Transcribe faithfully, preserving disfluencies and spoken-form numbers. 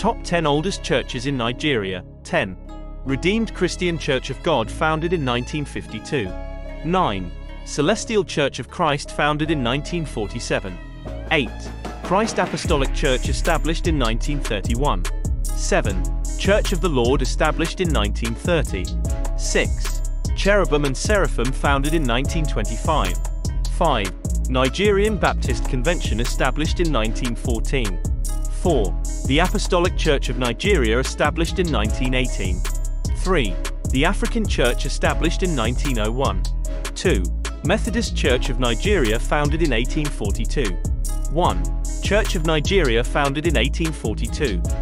Top ten oldest churches in Nigeria. ten. Redeemed Christian Church of God, founded in nineteen fifty-two. nine. Celestial Church of Christ, founded in nineteen forty-seven. eight. Christ Apostolic Church, established in nineteen thirty-one. seven. Church of the Lord, established in nineteen thirty. six. Cherubim and Seraphim, founded in nineteen twenty-five. five. Nigerian Baptist Convention, established in nineteen fourteen. four. The Apostolic Church of Nigeria, established in nineteen eighteen. three. The African Church, established in nineteen oh one. two. Methodist Church of Nigeria, founded in eighteen forty-two. one. Church of Nigeria, founded in eighteen forty-two.